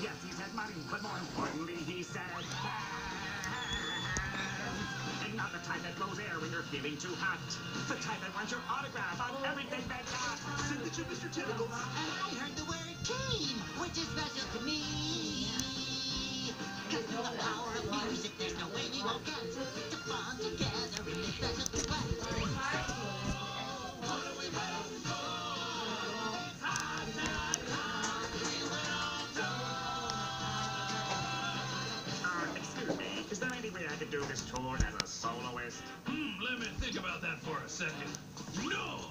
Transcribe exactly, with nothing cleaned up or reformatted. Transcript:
Yes, he said money, but more importantly, he said and not the type that blows air when you're feeling too hot. The type that wants your autograph on everything they got. Signature, Mister Tentacles. And I heard the word team, which is special to me. Cause through the power of music, there's no way we won't get to bond together in this special duet. What do we wait for? It's hot, hot, hot. We will all go. Uh, excuse me, is there any way I could do this tour as a soloist? Hmm, let me think about that for a second. No!